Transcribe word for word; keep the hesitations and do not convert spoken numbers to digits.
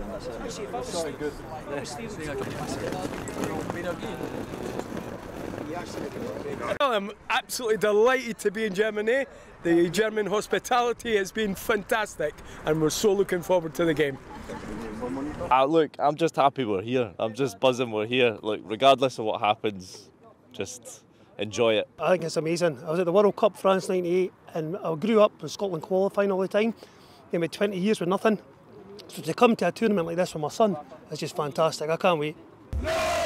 Sorry, good. I'm absolutely delighted to be in Germany. The German hospitality has been fantastic and we're so looking forward to the game. Uh, look, I'm just happy we're here. I'm just buzzing we're here. Look, regardless of what happens, just enjoy it. I think it's amazing. I was at the World Cup France ninety-eight and I grew up with Scotland qualifying all the time. Gave me twenty years with nothing. So to come to a tournament like this with my son is just fantastic. I can't wait.